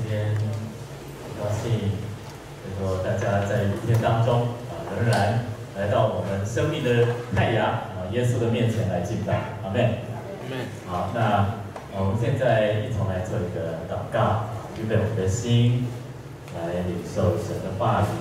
天很高兴，能够大家在一天当中仍然来到我们生命的太阳耶稣的面前来敬拜，阿们。好，那我们现在一同来做一个祷告，预备我们的心来领受神的话语。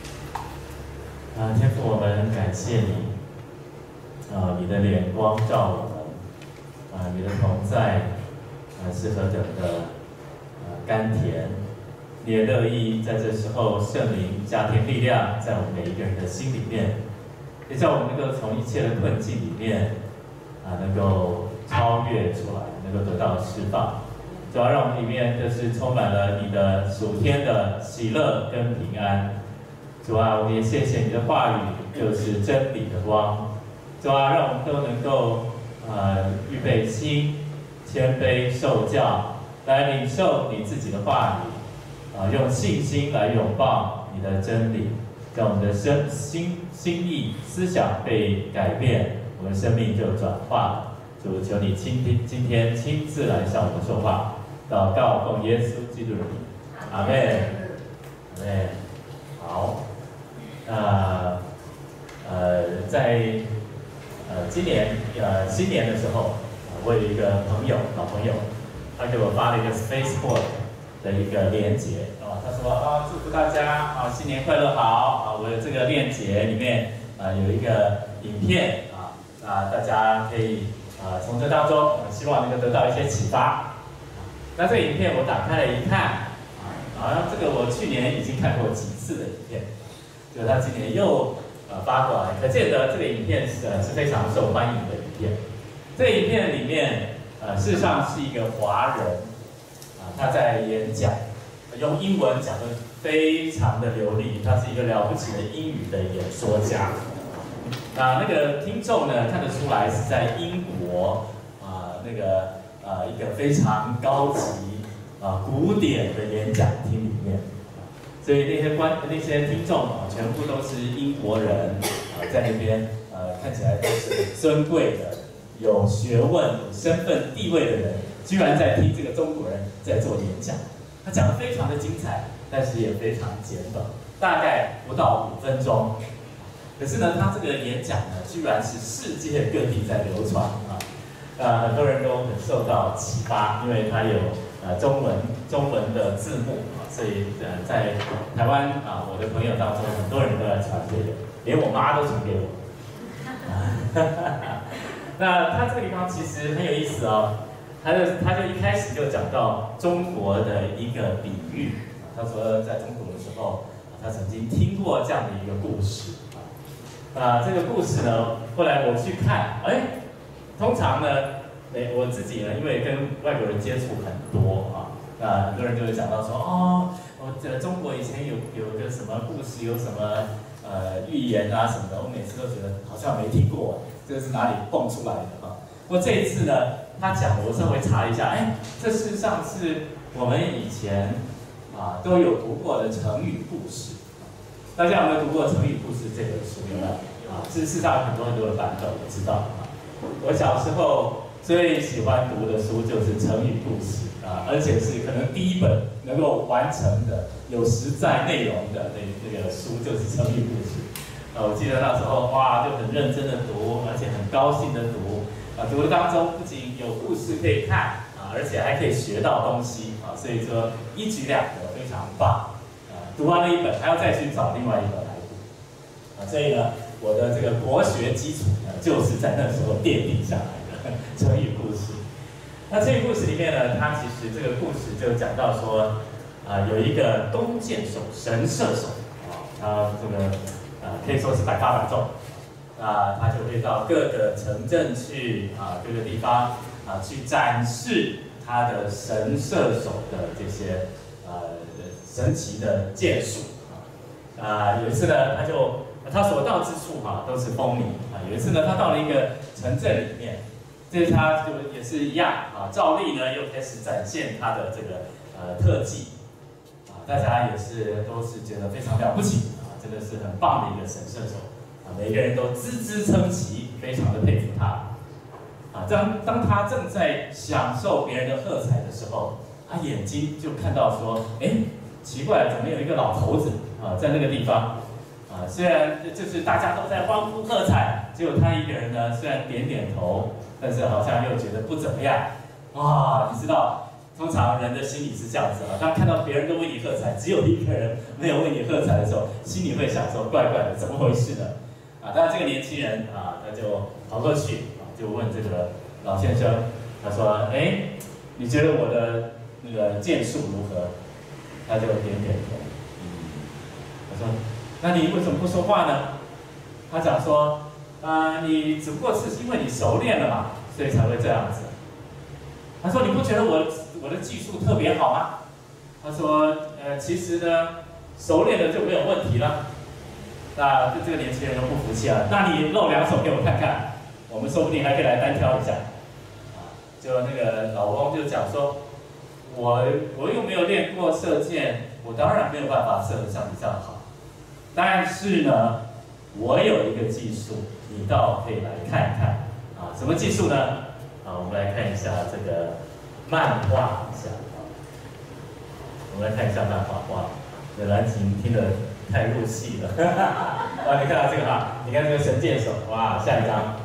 天父，我们感谢你，你的脸光照我们，你的同在是何等的甘甜，你也乐意在这时候圣灵加添力量在我们每一个人的心里面，也叫我们能够从一切的困境里面能够超越出来，能够得到释放。主要让我们里面就是充满了你的属天的喜乐跟平安。主啊，我们也谢谢你的话语就是真理的光。主啊，让我们都能够预备心，谦卑受教，来领受你自己的话语，用信心来拥抱你的真理，让我们的心意思想被改变，我们生命就转化了。主，求你今天亲自来向我们说话，祷告奉耶稣基督的名，阿们，阿们。好，在今年新年的时候，我有一个老朋友，他给我发了一个 Facebook 的一个链接他说祝福大家新年快乐好我的这个链接里面有一个影片大家可以从这当中希望能够得到一些启发。那这个影片我打开了一看这个我去年已经看过几次的影片，就是他今年又发过来，可见得这个影片是非常受欢迎的影片。这个影片里面事实上是一个华人他在演讲，用英文讲的非常的流利，他是一个了不起的英语的演说家。那个听众呢看得出来是在英国一个非常高级古典的演讲厅里面，所以那些听众全部都是英国人在那边看起来都是很尊贵的、有学问、有身份地位的人，居然在听这个中国人在做演讲。他讲得非常的精彩，但是也非常简短，大概不到5分钟。可是呢，他这个演讲呢，居然是世界各地在流传很多人都很受到启发，因为他有中文的字幕所以在台湾我的朋友当中，很多人都来传这个，连我妈都传给我。那他这个地方其实很有意思他就一开始就讲到中国的一个比喻他说在中国的时候他曾经听过这样的一个故事这个故事呢，后来我去看，通常呢，我自己呢，因为跟外国人接触很多很多人就会讲到说中国以前有个什么故事，有什么寓言什么的，我每次都觉得好像没听过，这是哪里蹦出来的不过这一次呢，他讲我稍微查一下，这事实上是我们以前都有读过的成语故事。大家有没有读过《成语故事》这本书？有没有？事实上很多的版本，我知道我小时候最喜欢读的书就是成语故事而且是可能第一本能够完成的有实在内容的那个书就是成语故事。我记得那时候就很认真的读，而且很高兴的读读的当中不仅有故事可以看而且还可以学到东西所以说一举两得，非常棒。读完了一本，还要再去找另外一本来读所以呢，我的这个国学基础呢，就是在那时候奠定下来的成语故事。那成语故事里面呢，它其实这个故事就讲到说，有一个弓箭手、神射手他这个可以说是百发百中他就会到各个城镇去各个地方去展示他的神射手的这些神奇的剑术有一次呢，他所到之处都是风靡有一次呢，他到了一个城镇里面，这是他就也是一样照例呢又开始展现他的这个特技大家也是都是觉得非常了不起真的是很棒的一个神射手每个人都孜孜称奇，非常的佩服他当他正在享受别人的喝彩的时候， 他眼睛就看到说，哎，奇怪，怎么有一个老头子啊在那个地方啊？虽然就是大家都在欢呼喝彩，只有他一个人呢，虽然点点头，但是好像又觉得不怎么样。哇，你知道，通常人的心理是这样子啊，当看到别人都为你喝彩，只有一个人没有为你喝彩的时候，心里会想说，怪怪的，怎么回事呢？啊，当然这个年轻人啊，他就跑过去啊，就问这个老先生，他说，哎，你觉得我的那个剑术如何？他就点点头。他说，那你为什么不说话呢？他讲说，你只不过是因为你熟练了嘛，所以才会这样子。他说，你不觉得我的技术特别好吗？他说，其实呢，熟练了就没有问题了。那这个年轻人就不服气了，那你露两手给我看看，我们说不定还可以来单挑一下。啊，就那个老翁就讲说，我又没有练过射箭，我当然没有办法射得像你这样好。但是呢，我有一个技术，你倒可以来看看啊，什么技术呢？啊，我们来看一下这个漫画一下啊，我们来看一下漫画哇，这蓝琴听得太入戏了，哇，你看到这个哈，你看这个神箭手，哇，下一张。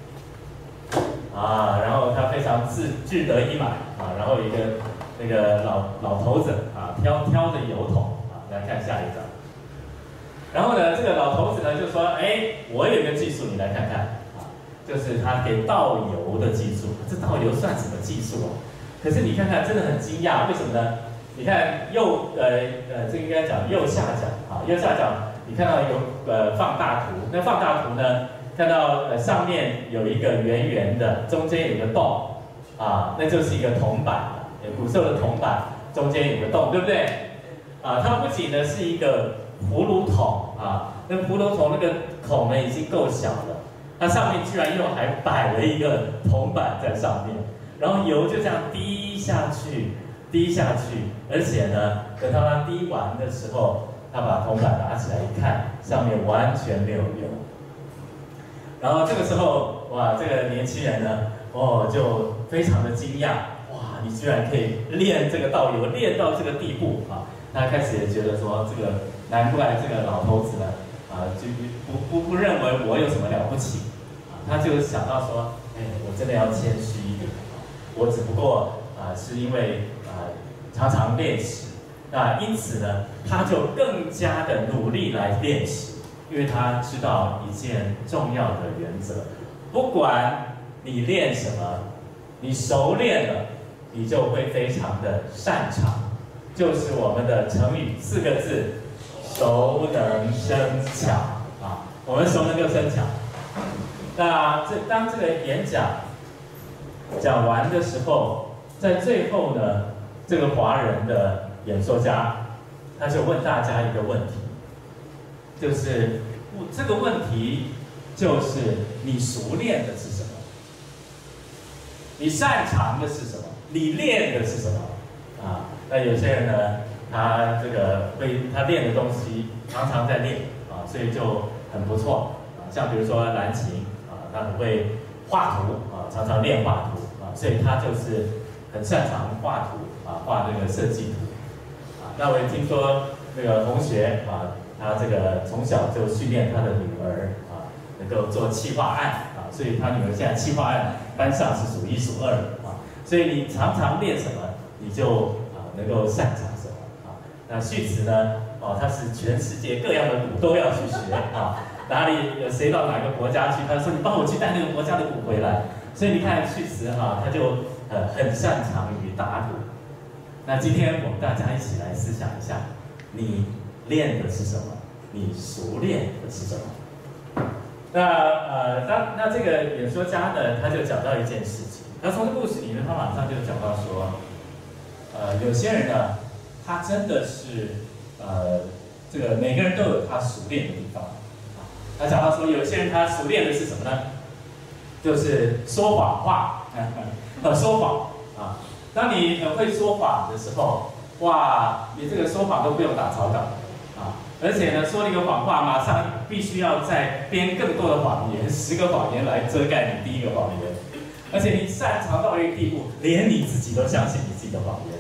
啊，然后他非常志得意满啊，然后一个那个老头子啊，挑着油桶啊，来看下一张。然后呢，这个老头子呢就说，哎，我有一个技术，你来看看啊，就是他给倒油的技术。这倒油算什么技术啊？可是你看看，真的很惊讶，为什么呢？你看这应该讲右下角啊，右下角你看到有放大图，那放大图呢？看到上面有一个圆圆的，中间有一个洞，啊，那就是一个铜板，古时候的铜板中间有个洞，对不对？啊，它不仅呢是一个葫芦桶啊，那葫芦桶那个孔呢已经够小了，它上面居然又还摆了一个铜板在上面，然后油就这样滴下去，滴下去，而且呢，等到它滴完的时候，他把铜板拿起来一看，上面完全没有油。然后这个时候，哇，这个年轻人呢，哦，就非常的惊讶，哇，你居然可以练这个倒油，练到这个地步啊！他开始也觉得说，这个难怪这个老头子呢，啊，就不认为我有什么了不起，啊，他就想到说，哎，我真的要谦虚一点，我只不过是因为常常练习，那因此呢，他就更加的努力来练习。因为他知道一件重要的原则，不管你练什么，你熟练了，你就会非常的擅长，就是我们的成语4个字：熟能生巧啊。我们熟能就生巧。那当这个演讲讲完的时候，在最后呢，这个华人的演说家他就问大家一个问题。就是这个问题，就是你熟练的是什么？你擅长的是什么？你练的是什么？啊，那有些人呢，他这个他练的东西常常在练啊，所以就很不错啊。像比如说蓝琴啊，他很会画图啊，常常练画图啊，所以他就是很擅长画图啊，画那个设计图啊。那我也听说那个同学啊。他这个从小就训练他的女儿啊，能够做企划案啊，所以他女儿现在企划案班上是数1数2的啊。所以你常常练什么，你就能够擅长什么啊。那续词呢，他是全世界各样的鼓都要去学啊，哪里有谁到哪个国家去，他说你帮我去带那个国家的鼓回来。所以你看续词他就很擅长于打鼓。那今天我们大家一起来思想一下，你练的是什么？你熟练的是什么？那这个演说家呢，他就讲到一件事情。他从这故事里面，他马上就讲到说，有些人呢，他真的是这个每个人都有他熟练的地方。他讲到说，有些人他熟练的是什么呢？就是说谎话，说谎啊。当你很会说谎的时候，哇，你这个说谎都不用打草稿。而且呢，说了一个谎话，马上必须要再编更多的谎言，10个谎言来遮盖你第1个谎言。而且你擅长到一个地步，连你自己都相信你自己的谎言。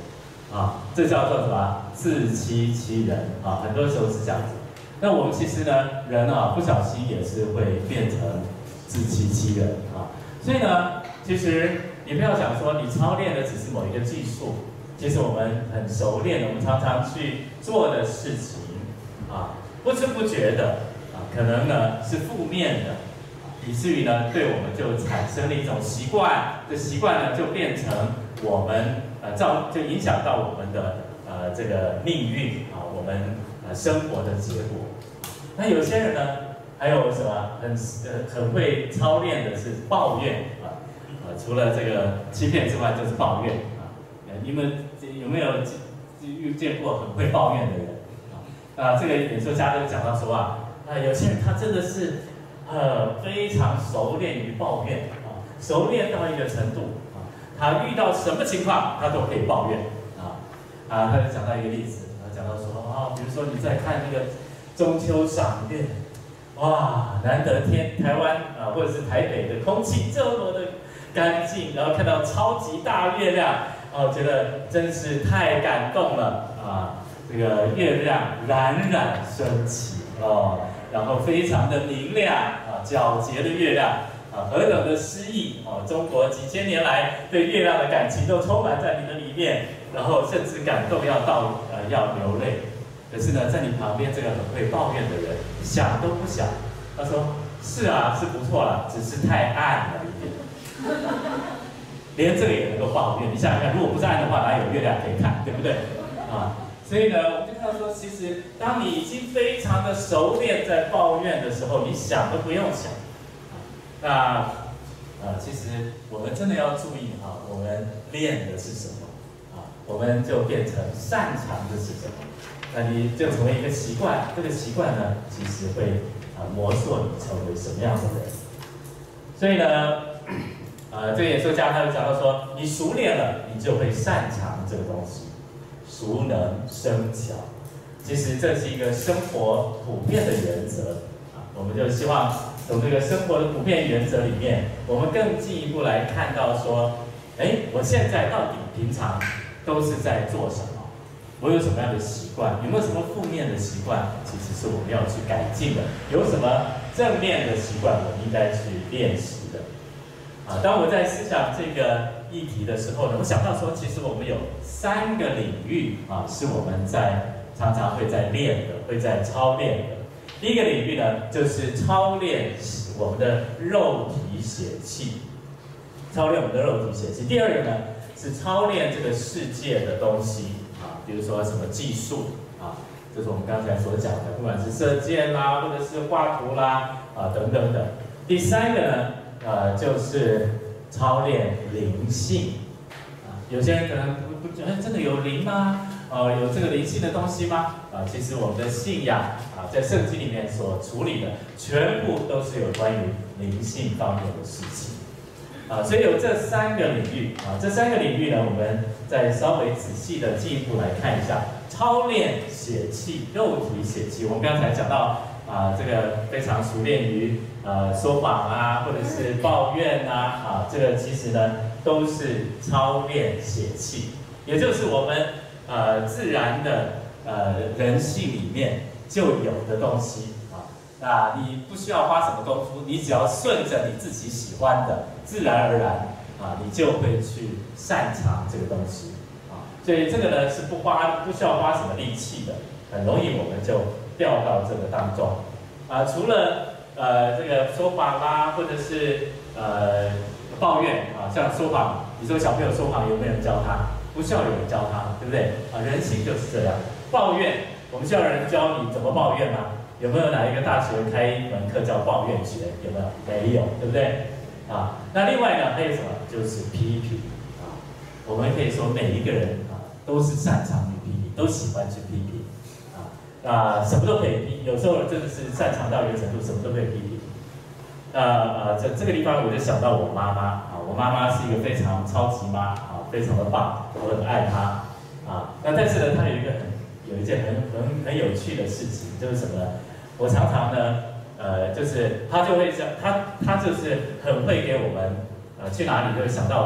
啊，这叫做什么？自欺欺人啊，很多时候是这样子。那我们其实呢，人啊，不小心也是会变成自欺欺人啊。所以呢，其实你不要想说你操练的只是某一个技术，其实我们很熟练，我们常常去做的事情啊，不知不觉的啊，可能呢是负面的，以至于呢对我们就产生了一种习惯，这习惯呢就变成我们就影响到我们的这个命运啊，我们生活的结果。那有些人呢，还有什么很会操练的是抱怨啊，除了这个欺骗之外，就是抱怨啊。你们有没有遇见过很会抱怨的人啊？这个演说家都讲到说啊，有些人他真的是非常熟练于抱怨啊，熟练到一个程度啊，他遇到什么情况他都可以抱怨他就讲到一个例子，讲到说比如说你在看那个中秋赏月，哇，难得台湾或者是台北的空气这么的干净，然后看到超级大月亮，觉得真是太感动了啊！这个月亮冉冉升起然后非常的明亮皎洁的月亮何等的诗意中国几千年来对月亮的感情都充满在你的里面，然后甚至感动要流泪。可是呢，在你旁边这个很会抱怨的人，想都不想，他说：“是啊，是不错啦，只是太暗了一点。”连这个也能够抱怨，你想想看，如果不是暗的话，哪有月亮可以看，对不对？所以呢，我们就看到说，其实当你已经非常的熟练在抱怨的时候，你想都不用想。那其实我们真的要注意我们练的是什么我们就变成擅长的是什么。那你就成为一个习惯，这个习惯呢，其实会磨塑你成为什么样的人。所以呢，这个演说家他就讲到说，你熟练了，你就会擅长这个东西，熟能生巧。其实这是一个生活普遍的原则我们就希望从这个生活的普遍原则里面，我们更进一步来看到说，我现在到底平常都是在做什么？我有什么样的习惯？有没有什么负面的习惯？其实是我们要去改进的。有什么正面的习惯，我们应该去练习的。当我在思想这个议题的时候呢，我想到说，其实我们有3个领域是我们常常会在练的，会在操练的。第一个领域呢，就是操练我们的肉体血气，操练我们的肉体血气。第二个呢，是操练这个世界的东西比如说什么技术就是我们刚才所讲的，不管是射箭啦，或者是画图啦等等等。第3个呢，就是操练灵性有些人可能不觉得真的有灵吗？有这个灵性的东西吗？其实我们的信仰在圣经里面所处理的，全部都是有关于灵性方面的事情。所以有这3个领域这3个领域呢，我们再稍微仔细的进一步来看一下，操练血气、肉体血气。我们刚才讲到这个非常熟练于说谎或者是抱怨这个其实呢都是操练血气，也就是我们自然的人性里面就有的东西那你不需要花什么功夫，你只要顺着你自己喜欢的，自然而然你就会去擅长这个东西所以这个呢是不需要花什么力气的，很容易我们就掉到这个当中除了这个说谎啦，或者是抱怨像说谎，你说小朋友说谎有没有人教他？不需要有人教他，对不对人性就是这样。抱怨，我们需要有人教你怎么抱怨吗？有没有哪一个大学开一门课叫抱怨学？有没有？没有，对不对？那另外呢，还有什么？就是批评我们可以说每一个人都是擅长于批评，都喜欢去批评什么都可以批，有时候真的是擅长到一个程度，什么都可以批评。这个地方我就想到我妈妈我妈妈是一个非常超级妈非常的棒，我很爱她那但是呢，她有一件很有趣的事情，就是什么呢？我常常呢，就是她就会她就是很会给我们去哪里都会想到我们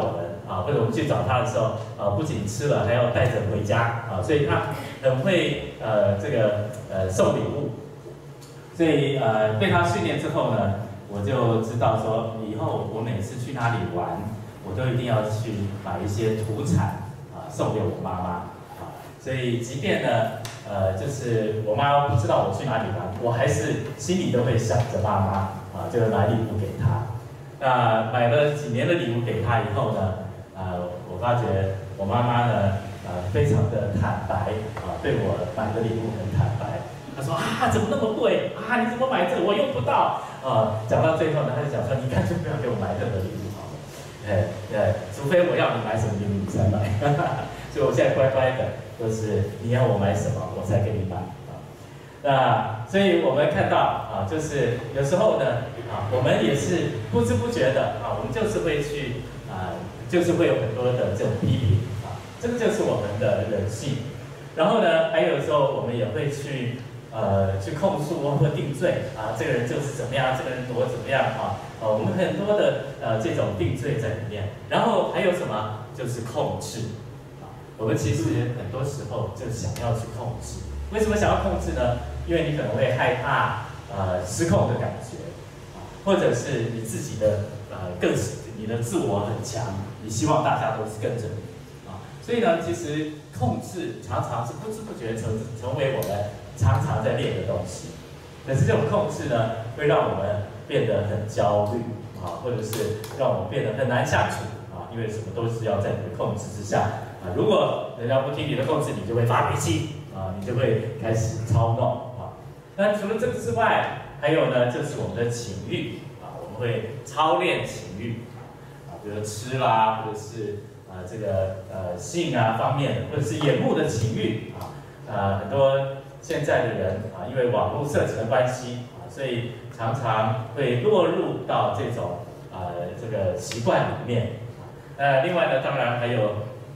啊，或者我们去找他的时候不仅吃了，还要带着回家啊，所以他很会送礼物。所以被他训练之后呢，我就知道说，以后我每次去哪里玩，我都一定要去买一些土产送给我妈妈啊。所以即便呢就是我妈不知道我去哪里玩，我还是心里都会想着妈妈啊，就买礼物给她。那买了几年的礼物给她以后呢，我发觉我妈妈呢非常的坦白啊，对我买的礼物很坦白。他说怎么那么贵啊？你怎么买这个？我用不到啊！讲到最后呢，他就讲说，你干脆不要给我买任何礼物好了，除非我要你买什么礼物你才买。所以我现在乖乖的，就是你要我买什么，我才给你买啊。那所以我们看到就是有时候呢我们也是不知不觉的我们就是会去就是会有很多的这种批评这个就是我们的人性。然后呢，还有时候我们也会去控诉或定罪这个人就是怎么样，这个人多怎么样我们很多的这种定罪在里面。然后还有什么？就是控制我们其实很多时候就想要去控制。为什么想要控制呢？因为你可能会害怕失控的感觉或者是你自己的你的自我很强，你希望大家都是跟着你所以呢，其实控制常常是不知不觉成为我们常常在练的东西。可是这种控制呢，会让我们变得很焦虑或者是让我们变得很难相处因为什么都是要在你的控制之下如果人家不听你的控制，你就会发脾气你就会开始操弄那除了这个之外，还有呢，就是我们的情欲我们会操练情欲比如吃啦，或者是这个性方面的，或者是眼目的情欲很多现在的人因为网络色情的关系所以常常会落入到这种这个习惯里面另外呢，当然还有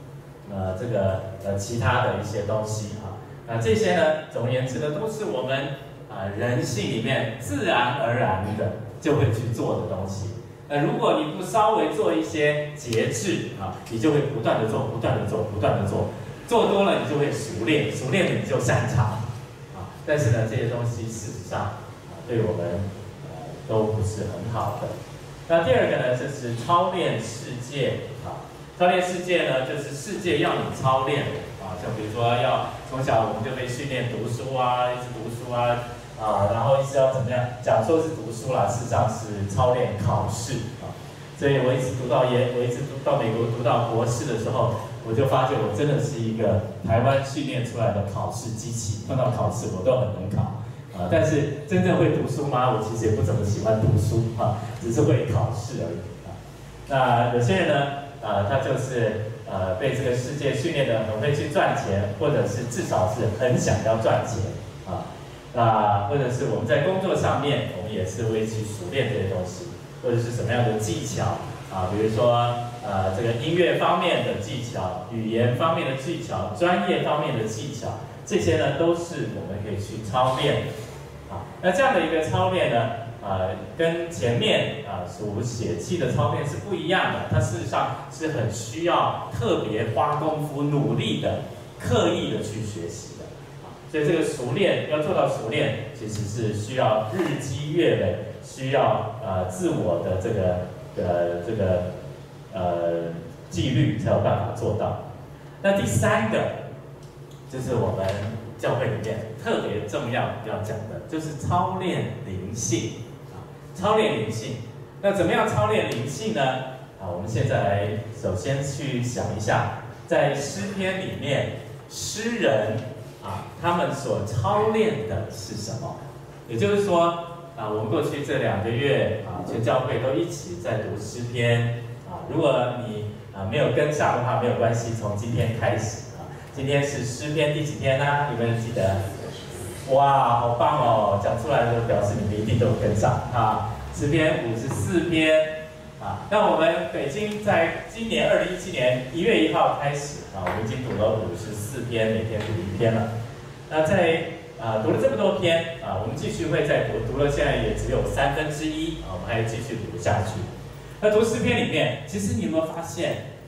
其他的一些东西这些呢，总而言之呢，都是我们人性里面自然而然的就会去做的东西。如果你不稍微做一些节制你就会不断的做，不断的做，不断的做，做多了你就会熟练，熟练了你就擅长但是呢，这些东西事实上对我们都不是很好的。那第二个呢，就是操练世界操练世界呢，就是世界要你操练像比如说要从小我们就被训练读书一直读书然后一直要怎么样讲说是读书啦，事实上是操练考试所以我一直读到美国读到博士的时候，我就发觉我真的是一个台湾训练出来的考试机器，碰到考试我都很能考但是真正会读书吗？我其实也不怎么喜欢读书只是会考试而已那有些人呢他就是被这个世界训练的很会去赚钱，或者是至少是很想要赚钱那或者是我们在工作上面，我们也是会去熟练这些东西，或者是什么样的技巧比如说这个音乐方面的技巧、语言方面的技巧、专业方面的技巧，这些呢都是我们可以去操练那这样的一个操练呢跟前面属血气的操练是不一样的，它事实上是很需要特别花功夫、努力的、刻意的去学习的所以这个熟练要做到熟练，其实是需要日积月累，需要自我的这个纪律才有办法做到。那第三个就是我们教会里面特别重要要讲的，就是操练灵性操练灵性。那怎么样操练灵性呢？我们现在来首先去想一下，在诗篇里面，诗人他们所操练的是什么？也就是说我们过去这2个月全教会都一起在读诗篇如果你没有跟上的话，没有关系，从今天开始今天是诗篇第几天呢？你们记得？哇，好棒哦！讲出来就表示你们一定都跟上诗篇54篇那我们已经在今年2017年1月1号开始我们已经读了54篇，每天读1篇了。那在读了这么多篇我们继续会再读了，现在也只有1/3我们还继续读下去。那读诗篇里面，其实你有没有发现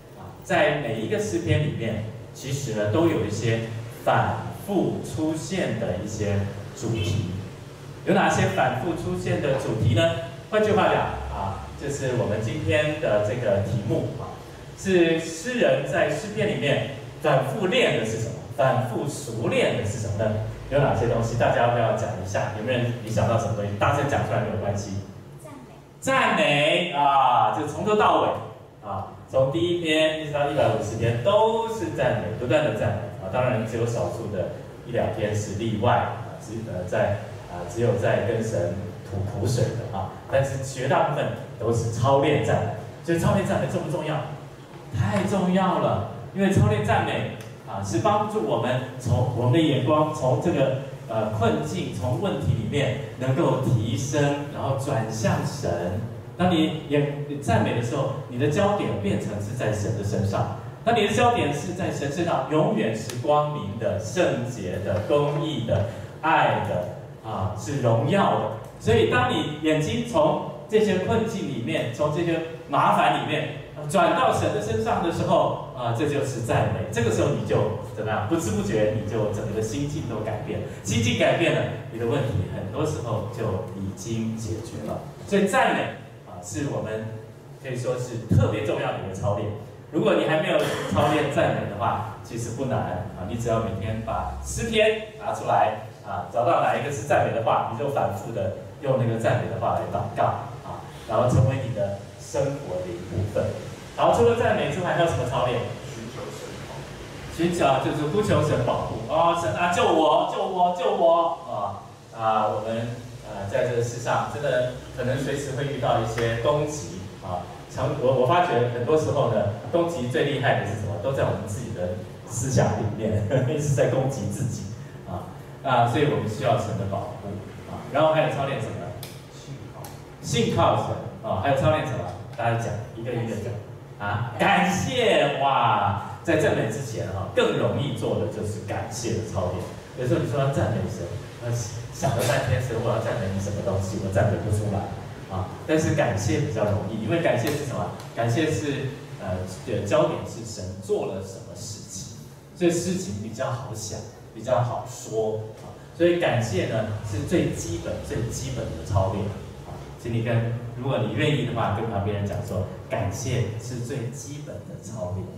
在每一个诗篇里面，其实呢都有一些反复出现的一些主题。有哪些反复出现的主题呢？换句话讲啊，就是我们今天的这个题目啊，是诗人在诗篇里面反复练的是什么？反复熟练的是什么呢？有哪些东西？大家要不要讲一下？有没有人你想到什么东西？大声讲出来没有关系。赞美啊，就从头到尾啊，从第一篇一直到150篇都是赞美，不断的赞美啊。当然只有少数的1、2篇是例外啊，只有在跟神吐苦水的啊，但是绝大部分都是操练赞美。所以操练赞美重不重要？太重要了，因为操练赞美啊，是帮助我们从我们的眼光从这个困境、从问题里面能够提升，然后转向神。当你赞美的时候，你的焦点变成是在神的身上。当你的焦点是在神身上，永远是光明的、圣洁的、公义的、爱的啊，是荣耀的。所以，当你眼睛从这些困境里面，从这些麻烦里面转到神的身上的时候，啊，这就是赞美。这个时候你就怎么样？不知不觉你就整个心境都改变了。心境改变了，你的问题很多时候就已经解决了。所以赞美啊，是我们可以说是特别重要的一个操练。如果你还没有操练赞美的话，其实不难啊。你只要每天把诗篇拿出来啊，找到哪一个是赞美的话，你就反复的用那个赞美的话来祷告啊，然后成为你的生活的一部分。好，除了赞美之外，还有什么操练？寻求神保护。寻求就是呼求神保护啊，神啊，救我，救我，救我啊！我们在这个世上真的可能随时会遇到一些攻击啊。我发觉很多时候呢，攻击最厉害的是什么？都在我们自己的思想里面，一直在攻击自己所以我们需要神的保护啊。然后还有操练什么？信靠神啊，还有操练什么？大家讲一个一个讲啊，感谢哇！在赞美之前更容易做的就是感谢的操练。有时候你说要赞美神，想了半天神，我要赞美你什么东西，我赞美不出来啊。但是感谢比较容易，因为感谢是什么？感谢是焦点是神做了什么事情，所以事情比较好想，比较好说啊。所以感谢呢是最基本的操练啊。请你如果你愿意的话，跟旁边人讲说，感谢是最基本的操练。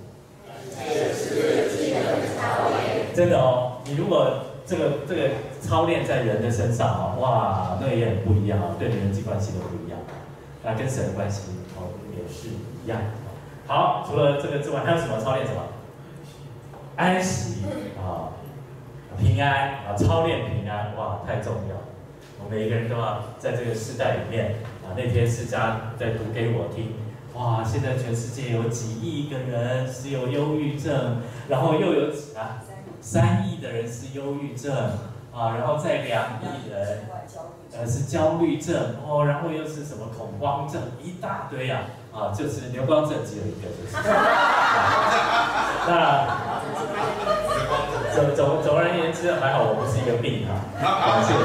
真的哦，你如果这个操练在人的身上哇，那也很不一样对你人际关系都不一样跟神的关系也是一样好，除了这个之外，还有什么操练？什么？安息平安操练平安，哇，太重要了。我们每一个人都要在这个世代里面那天释迦在读给我听。哇！现在全世界有几亿个人是有忧郁症，然后又有3亿的人是忧郁症然后再2亿人是焦虑症然后又是什么恐慌症，一大堆就是流光症只有一个，就是那总而言之，还好我不是一个病感谢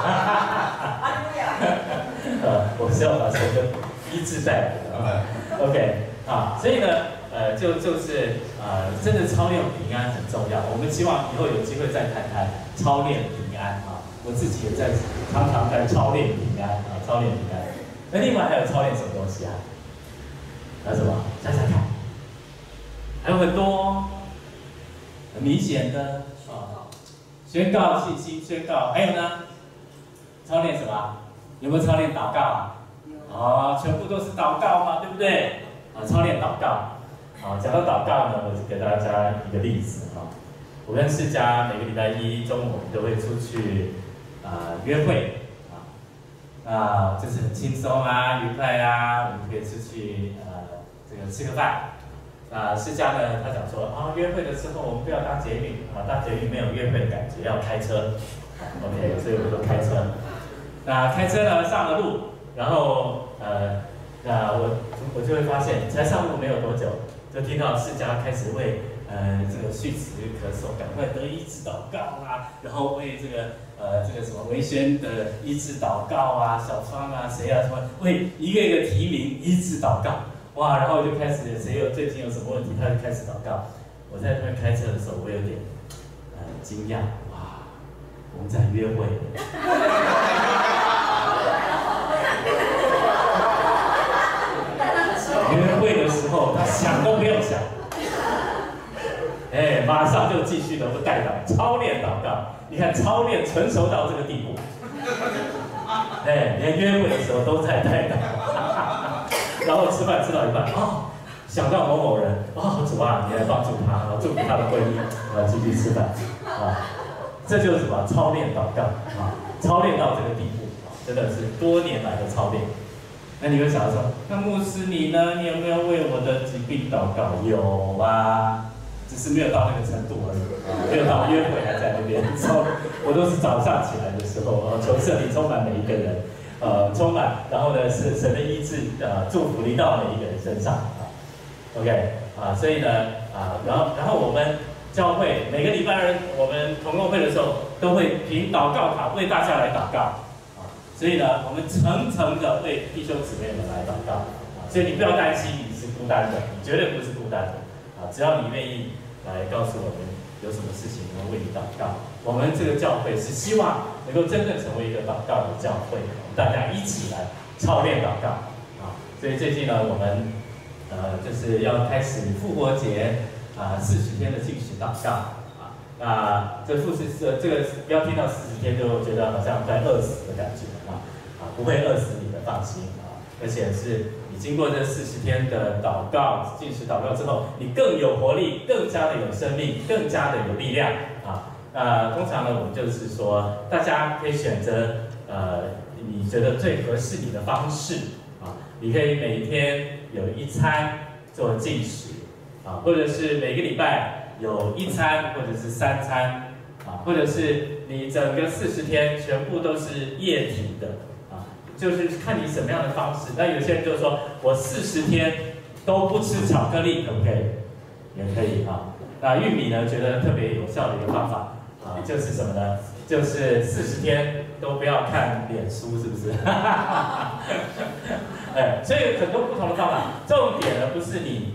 主，我是要把这个医治带来的。OK 所以呢，就是真的操练平安很重要。我们希望以后有机会再谈谈操练平安我自己也常常在操练平安操练平安。那另外还有操练什么东西还有什么？想想看，还有很多很明显的宣告信心，宣告。还有呢，操练什么？有没有操练祷告全部都是祷告嘛，对不对？操练祷告。讲到祷告呢，我就给大家一个例子我跟释迦每个礼拜1中午我们都会出去约会就是很轻松愉快我们可以出去这个吃个饭。释迦呢，他讲说约会的时候我们不要搭捷运搭捷运没有约会的感觉，要开车。OK， 所以我们都开车。开车呢上了路。然后我就会发现，才上路没有多久，就听到释迦开始为这个续词咳嗽赶快得医治祷告然后为这个什么维轩的医治祷告小芳谁什么为一个一个提名医治祷告。 哇，然后就开始谁有最近有什么问题，他就开始祷告。我在那边开车的时候，我有点惊讶，哇，我们在约会。约会的时候，他想都不用想，马上就继续的带祷操练祷告。你看操练成熟到这个地步，连约会的时候都在带祷。然后吃饭吃到一半，想到某某人，主啊，你来帮助他，祝福他的婚姻，继续吃饭，这就是什么操练祷告操练到这个地步，真的是多年来的操练。那你会想说，那牧师你呢？你有没有为我的疾病祷告？有啊，只是没有到那个程度而已，没有到约会还在那边。我都是早上起来的时候，求圣灵充满每一个人。充满，然后呢是神的医治，祝福临到每一个人身上，OK 所以呢然后我们教会每个礼拜二我们同工会的时候，都会凭祷告卡为大家来祷告所以呢我们层层的为弟兄姊妹们来祷告所以你不要担心你是孤单的，你绝对不是孤单的只要你愿意来告诉我们有什么事情，我们为你祷告。我们这个教会是希望能够真正成为一个祷告的教会，大家一起来操练祷告所以最近呢，我们就是要开始复活节40天的禁食祷告这个不要听到40天就觉得好像在饿死的感觉不会饿死你的，放心而且是你经过这40天的祷告、禁食祷告之后，你更有活力，更加的有生命，更加的有力量通常呢，我们就是说，大家可以选择你觉得最合适你的方式你可以每天有一餐做禁食或者是每个礼拜有1餐或者是3餐或者是你整个40天全部都是液体的就是看你什么样的方式。那有些人就说我40天都不吃巧克力，可不可以？也可以那玉米呢，觉得特别有效的一个方法就是什么呢？就是40天都不要看脸书，是不是？所以很多不同的方法。重点呢不是你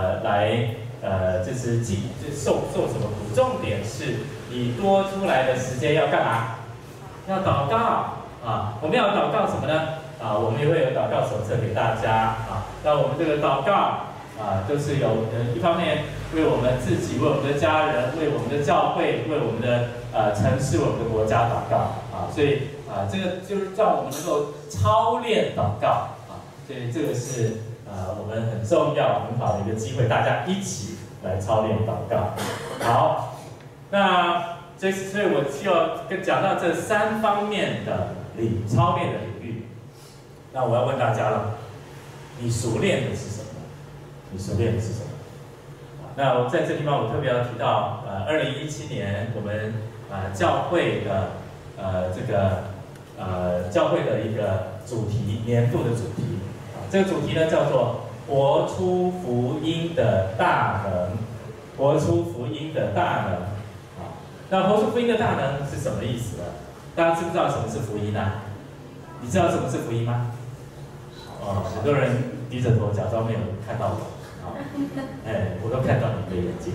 就是受什么苦，重点是你多出来的时间要干嘛？要祷告我们要祷告什么呢？我们也会有祷告手册给大家那我们这个祷告就是有一方面为我们自己、为我们的家人、为我们的教会、为我们的城市、为我们的国家祷告所以这个就是让我们能够操练祷告所以这个是我们很重要、很好的一个机会，大家一起来操练祷告。好，那所以我就要讲到这3方面的操练的领域。那我要问大家了，你熟练的是什么？你熟练的是什么？那我在这地方我特别要提到，2017年我们教会的教会的一个主题，年度的主题这个主题呢叫做活出福音的大能，活出福音的大能那活出福音的大能是什么意思呢？大家知不知道什么是福音啊？你知道什么是福音吗？很多人低着头假装没有看到我我都看到你的眼睛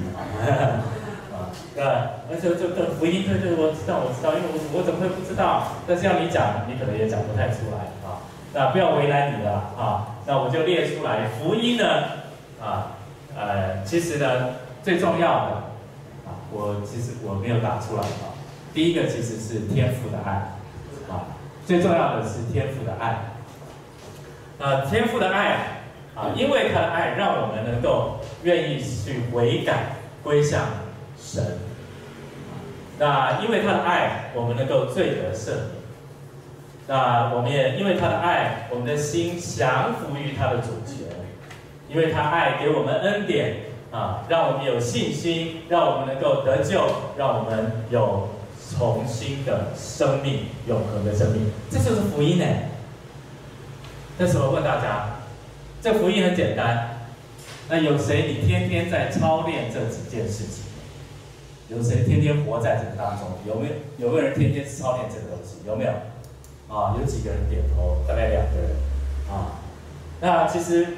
而且这福音对我知道，因为我怎么会不知道？但是要你讲，你可能也讲不太出来那不要为难你了那我就列出来，福音呢其实呢最重要的其实我没有打出来第一个其实是天父的爱最重要的是天父的爱天父的爱因为他的爱让我们能够愿意去悔改归向神那因为他的爱我们能够罪得赦免那我们也因为他的爱我们的心降服于他的主权因为他爱给我们恩典让我们有信心，让我们能够得救，让我们有重新的生命，永恒的生命，这就是福音呢。但是我问大家，这福音很简单，那有谁你天天在操练这几件事情？有谁天天活在这个当中？有没有人天天操练这个东西？有没有？有几个人点头？大概2个人那其实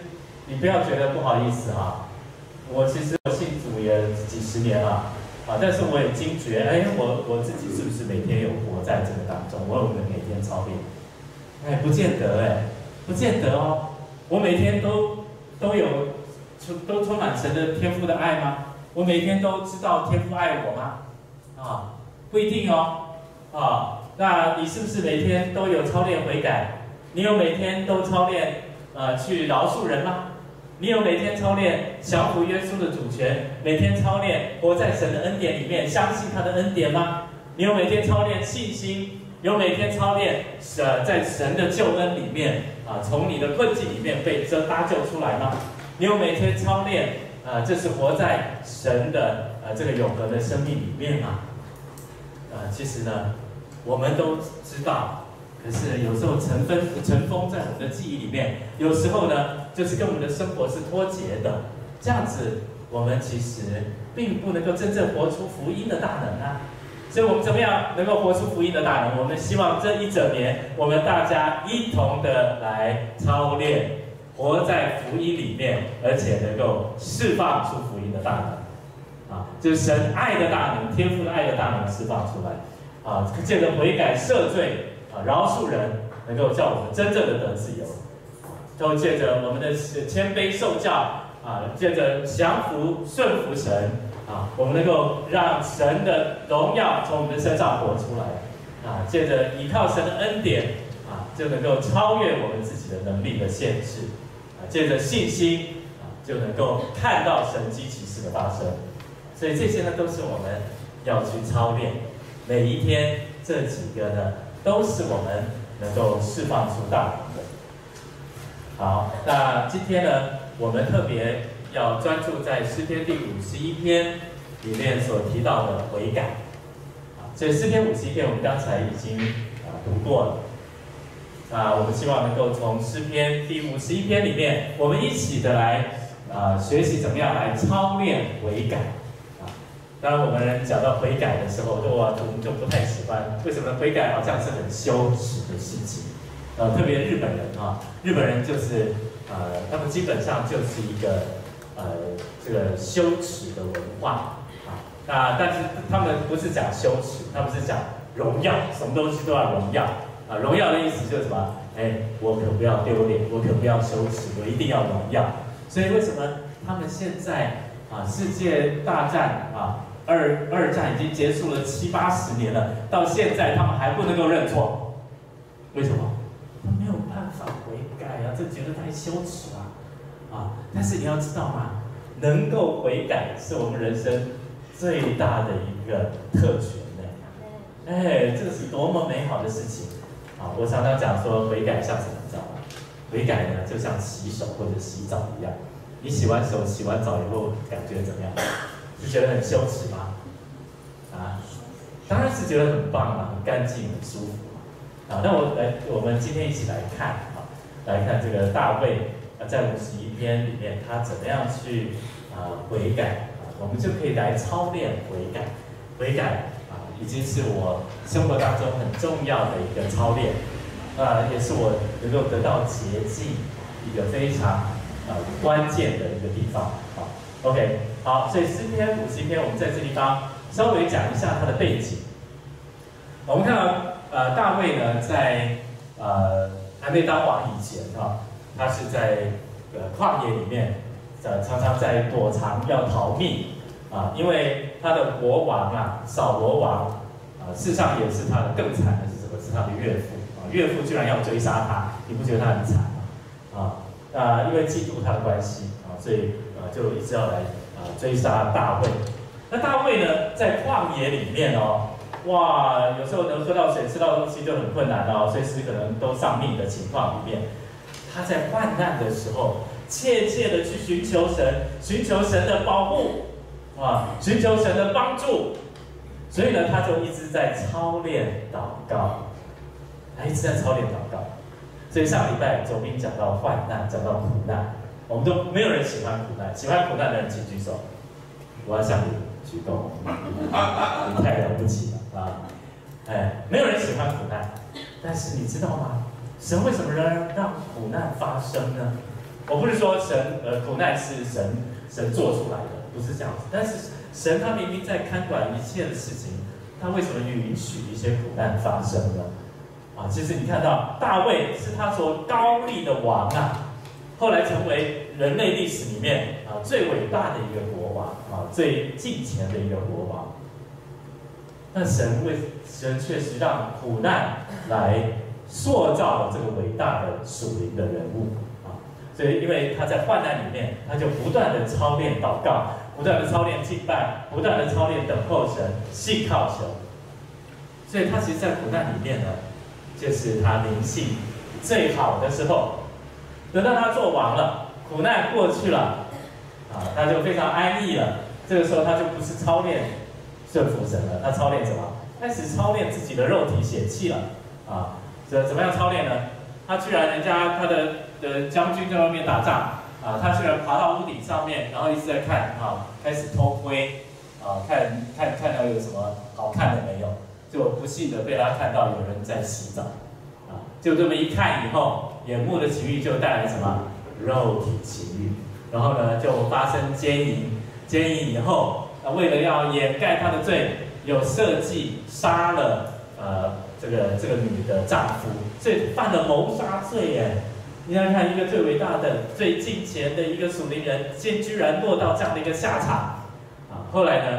你不要觉得不好意思啊。其实我信主也几十年了但是我也惊觉，我自己是不是每天有活在这个当中？我有没有每天操练？不见得不见得哦。我每天都充满神的天父的爱吗？我每天都知道天父爱我吗？不一定哦。那你是不是每天都有操练悔改？你有每天都操练去饶恕人吗？你有每天操练降服耶稣的主权？每天操练活在神的恩典里面，相信他的恩典吗？你有每天操练信心？有每天操练在神的救恩里面从你的困境里面被搭救出来吗？你有每天操练这是活在神的这个永恒的生命里面吗？其实呢，我们都知道。可是有时候尘封在我们的记忆里面，有时候呢，就是跟我们的生活是脱节的。这样子，我们其实并不能够真正活出福音的大能啊。所以我们怎么样能够活出福音的大能？我们希望这一整年，我们大家一同的来操练，活在福音里面，而且能够释放出福音的大能。就是神爱的大能，天父的爱的大能释放出来。借着悔改赦罪。饶恕人，能够叫我们真正的得自由，都借着我们的谦卑受教借着降服顺服神我们能够让神的荣耀从我们的身上活出来借着依靠神的恩典就能够超越我们自己的能力的限制借着信心就能够看到神迹奇事的发生。所以这些呢，都是我们要去操练，每一天这几个呢。都是我们能够释放出大能的。好，那今天呢，我们特别要专注在诗篇第51篇里面所提到的悔改。所以诗篇51篇我们刚才已经读过了。我们希望能够从诗篇第51篇里面，我们一起的来学习怎么样来操练悔改。当然，我们讲到悔改的时候，我们就不太喜欢。为什么呢？悔改好像是很羞耻的事情。特别日本人日本人就是他们基本上就是一个这个羞耻的文化但是他们不是讲羞耻，他们是讲荣耀，什么东西都要荣耀荣耀的意思就是什么？我可不要丢脸，我可不要羞耻，我一定要荣耀。所以为什么他们现在世界大战二战已经结束了70、80年了，到现在他们还不能够认错，为什么？他没有办法悔改这觉得太羞耻了但是你要知道嘛，能够悔改是我们人生最大的一个特权呢。这是多么美好的事情我常常讲说，悔改像什么，你知道吗？悔改呢，就像洗手或者洗澡一样。你洗完手、洗完澡以后，感觉怎么样？是觉得很羞耻吗？当然是觉得很棒很干净、很舒服那我们今天一起来看来看这个大卫在51篇里面他怎么样去悔改我们就可以来操练悔改。悔改已经是我生活当中很重要的一个操练也是我能够得到捷径一个非常关键的一个地方OK， 好，所以诗篇51篇，我们在这地方稍微讲一下它的背景。我们看到大卫呢，在还没当王以前他是在旷野里面常常在躲藏要逃命因为他的国王扫罗王事实上也是他的更惨的是什么？是他的岳父岳父居然要追杀他，你不觉得他很惨吗？因为嫉妒他的关系所以就一直要来追杀大卫。那大卫呢，在旷野里面哇，有时候能喝到水、吃到东西就很困难随时可能都丧命的情况里面，他在患难的时候，切切的去寻求神，寻求神的保护寻求神的帮助。所以呢，他就一直在操练祷告，一直在操练祷告。所以上礼拜总兵讲到患难，讲到苦难。我们都没有人喜欢苦难，喜欢苦难的人请举手。我要向你举动，你太了不起了没有人喜欢苦难，但是你知道吗？神为什么让苦难发生呢？ 我不是说苦难是神做出来的，不是这样子。但是神他明明在看管一切的事情，他为什么允许一些苦难发生呢？其实你看到大卫是他所高立的王啊，后来成为人类历史里面最伟大的一个国王最敬虔的一个国王。但神确实让苦难来塑造了这个伟大的属灵的人物所以因为他在患难里面，他就不断的操练祷告，不断的操练敬拜，不断的操练等候神，信靠神。所以他其实，在苦难里面呢，就是他灵性最好的时候。等到他做王了，苦难过去了他就非常安逸了。这个时候他就不是操练顺服神了，他操练什么？开始操练自己的肉体血气了怎么样操练呢？他居然他的将军在外面打仗他居然爬到屋顶上面，然后一直在看开始偷窥看到有什么好看的没有，就不幸的被他看到有人在洗澡就这么一看以后，眼目的情欲就带来什么肉体情欲，然后呢就发生奸淫以后为了要掩盖他的罪，有设计杀了这个女的丈夫，所以犯了谋杀罪耶。你想看一个最伟大的、最敬虔的一个属灵人，居然落到这样的一个下场后来呢，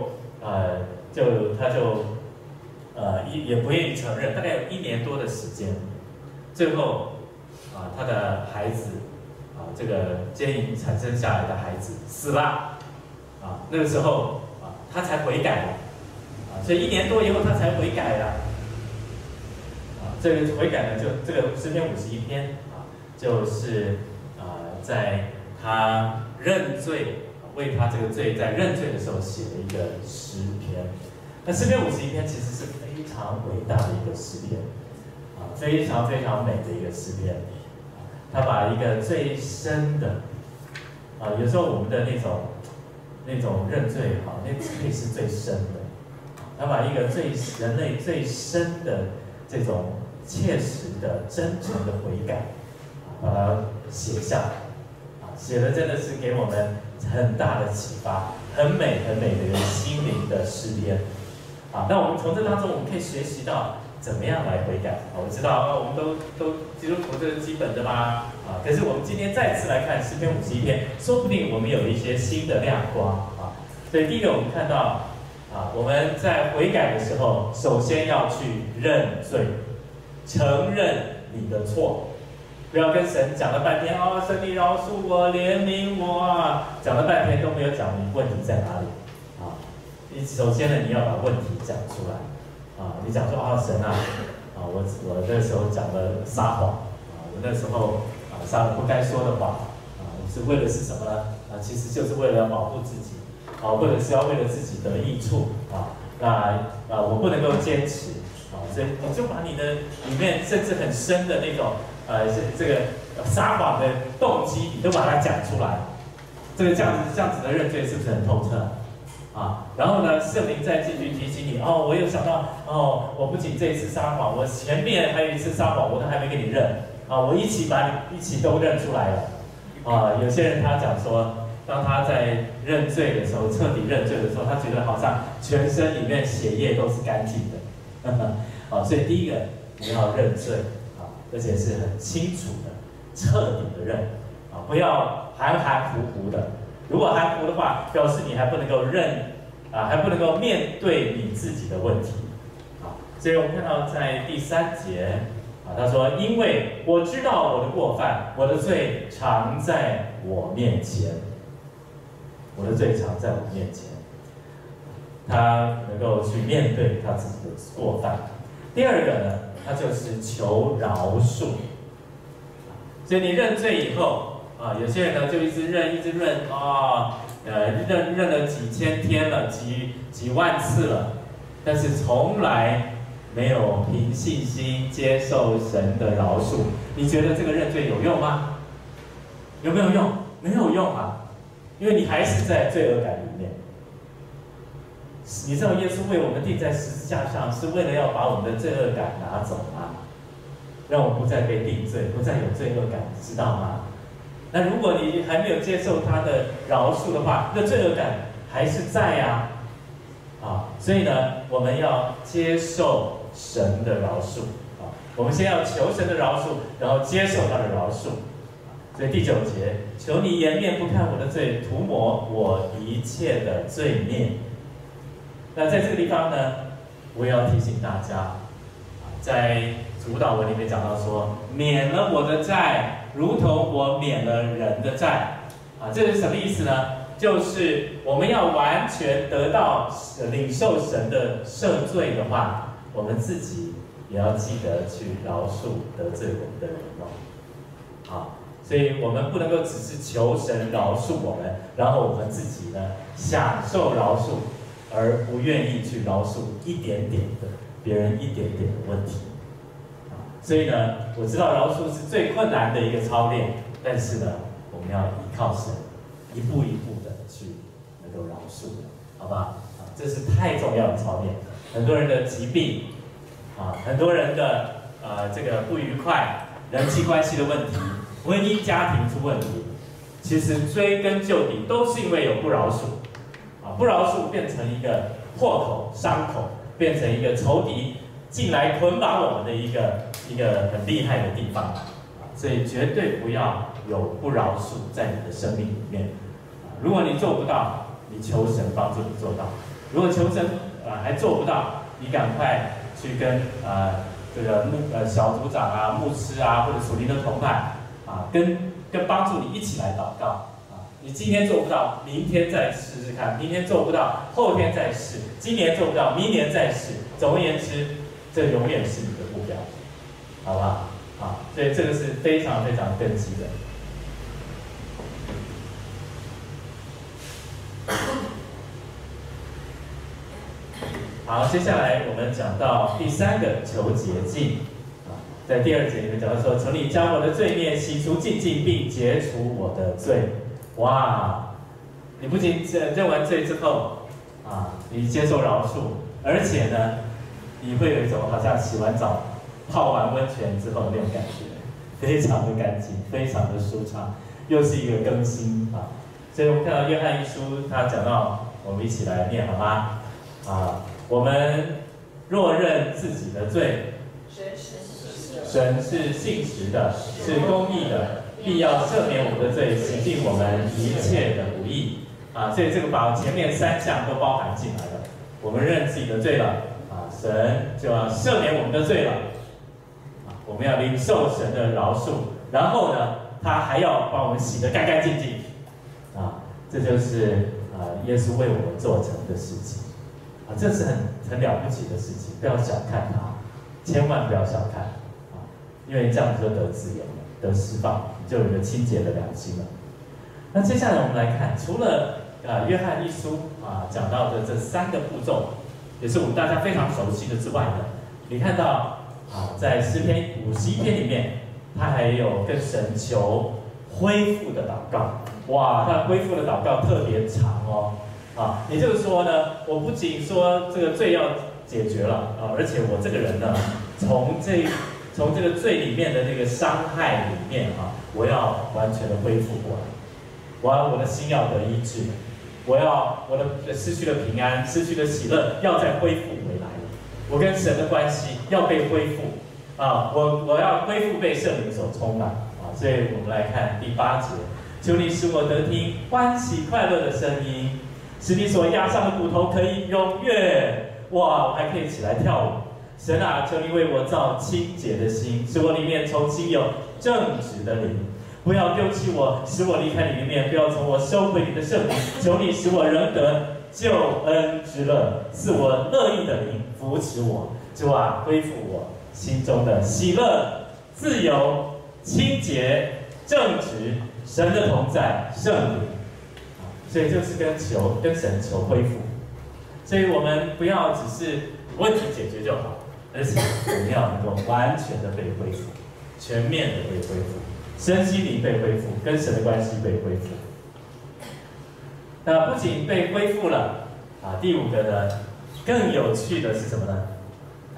他也不愿意承认，大概有1年多的时间，最后他的孩子这个奸淫产生下来的孩子死了那个时候他才悔改了所以1年多以后他才悔改了这个悔改呢，就这个诗篇51篇就是在他认罪，为他这个罪在认罪的时候写的一个诗篇。那诗篇51篇其实是非常伟大的一个诗篇非常非常美的一个诗篇他把一个最深的有时候我们的那种认罪那罪是最深的他把一个人类最深的这种切实的真诚的悔改把它写下写的真的是给我们很大的启发，很美很美的一个心灵的诗篇那我们从这当中我们可以学习到怎么样来悔改我知道我们都基督徒这是基本的吧可是我们今天再次来看诗篇51篇，说不定我们有一些新的亮光所以第一个我们看到我们在悔改的时候，首先要去认罪，承认你的错，不要跟神讲了半天神你饶恕我，怜悯我讲了半天都没有讲你问题在哪里你首先呢，你要把问题讲出来你讲说神我那时候讲了撒谎我那时候撒了不该说的话是为了是什么呢其实就是为了保护自己或者是要为了自己的益处我不能够坚持所以你就把你的里面甚至很深的那种这个撒谎的动机，你都把它讲出来。这样子的认罪是不是很透彻然后呢，圣灵再继续提醒你我有想到我不仅这一次撒谎，我前面还有一次撒谎，我都还没跟你认我一起都认出来了有些人他讲说，当他在认罪的时候，彻底认罪的时候，他觉得好像全身里面血液都是干净的所以第一个你要认罪而且是很清楚的、彻底的认不要含含糊糊的。如果含糊的话，表示你还不能够还不能够面对你自己的问题所以我们看到在第3节他说：“因为我知道我的过犯，我的罪常在我面前。我的罪常在我面前。”他能够去面对他自己的过犯。第二个呢，他就是求饶恕。所以你认罪以后有些人呢就一直认认了几千天了，几万次了，但是从来没有凭信心接受神的饶恕。你觉得这个认罪有用吗？有没有用？没有用因为你还是在罪恶感里面。你知道耶稣为我们钉在十字架上，是为了要把我们的罪恶感拿走吗？让我们不再被定罪，不再有罪恶感，知道吗？ 那如果你还没有接受他的饶恕的话，那罪恶感还是在呀。所以呢，我们要接受神的饶恕啊。我们先要求神的饶恕，然后接受他的饶恕。所以第9节，求你颜面不看我的罪，涂抹我一切的罪孽。那在这个地方呢，我也要提醒大家，在主导文里面讲到说，免了我的债，如同我免了人的债。这是什么意思呢？就是我们要完全得到领受神的赦罪的话，我们自己也要记得去饶恕得罪我们的人哦。所以我们不能够只是求神饶恕我们，然后我们自己呢享受饶恕，而不愿意去饶恕一点点的别人一点点的问题。所以呢，我知道饶恕是最困难的一个操练，但是呢，我们要依靠神，一步一步的去能够饶恕，好吧？这是太重要的操练。很多人的疾病，很多人的这个不愉快、人际关系的问题、婚姻家庭出问题，其实追根究底都是因为有不饶恕，不饶恕变成一个破口、伤口，变成一个仇敌进来捆绑我们的一个很厉害的地方。所以绝对不要有不饶恕在你的生命里面。如果你做不到，你求神帮助你做到；如果求神还做不到，你赶快去跟这个小组长啊、牧师啊，或者属灵的同伴跟帮助你一起来祷告。你今天做不到，明天再试试看；明天做不到，后天再试；今年做不到，明年再试。总而言之，这永远是你的目标，好不好？所以这个是非常非常根基的。好，接下来我们讲到第3个求洁净。在第2节里面讲到说，求你将我的罪孽洗除净尽，并解除我的罪。哇！你不仅认完罪之后你接受饶恕，而且呢，你会有一种好像洗完澡、泡完温泉之后的那种感觉，非常的干净，非常的舒畅，又是一个更新所以我们看到约翰一书，他讲到，我们一起来念好吗？我们若认自己的罪，神是信实的，是公义的，必要赦免我们的罪，洗净我们一切的不义。所以这个把前面3项都包含进来了。我们认自己的罪了，神就要赦免我们的罪了。我们要领受神的饶恕，然后呢，他还要帮我们洗得干干净净。这就是耶稣为我们做成的事情。这是很了不起的事情，不要小看它，千万不要小看因为这样子就得自由了，得释放，就有一个清洁的良心了。那接下来我们来看，除了约翰一书讲到的这3个步骤，也是我们大家非常熟悉的之外呢，你看到在诗篇51篇里面，他还有跟神求恢复的祷告。哇，他恢复的祷告特别长哦。也就是说呢，我不仅说这个罪要解决了而且我这个人呢，从这个罪里面的这个伤害里面我要完全的恢复过来，我的心要得医治，我的失去的平安、失去的喜乐要再恢复回来，我跟神的关系要被恢复我要恢复被圣灵所充满所以我们来看第8节，求你使我得听欢喜快乐的声音，使你所压伤的骨头可以踊跃。哇，我还可以起来跳舞。神求你为我造清洁的心，使我里面重新有正直的灵，不要丢弃我，使我离开你的面，不要从我收回你的圣灵。求你使我仍得救恩之乐，赐我乐意的灵扶持我。主恢复我心中的喜乐、自由、清洁、正直，神的同在，圣灵。所以就是跟神求恢复。所以我们不要只是问题解决就好，而且我们要能够完全的被恢复，全面的被恢复，身心灵被恢复，跟神的关系被恢复。那不仅被恢复了第5个呢，更有趣的是什么呢？